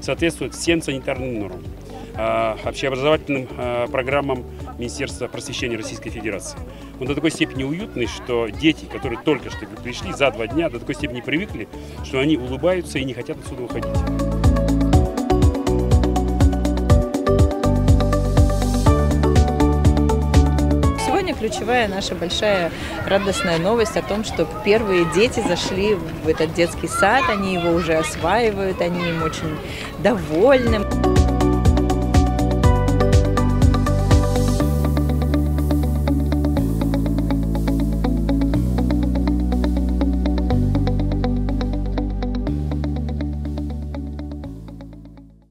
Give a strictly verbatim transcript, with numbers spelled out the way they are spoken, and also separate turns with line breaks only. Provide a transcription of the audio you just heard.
соответствует всем санитарным нормам, общеобразовательным программам Министерства просвещения Российской Федерации. Он до такой степени уютный, что дети, которые только что пришли за два дня, до такой степени привыкли, что они улыбаются и не хотят отсюда уходить.
Ключевая наша большая радостная новость о том, что первые дети зашли в этот детский сад, они его уже осваивают, они им очень довольны.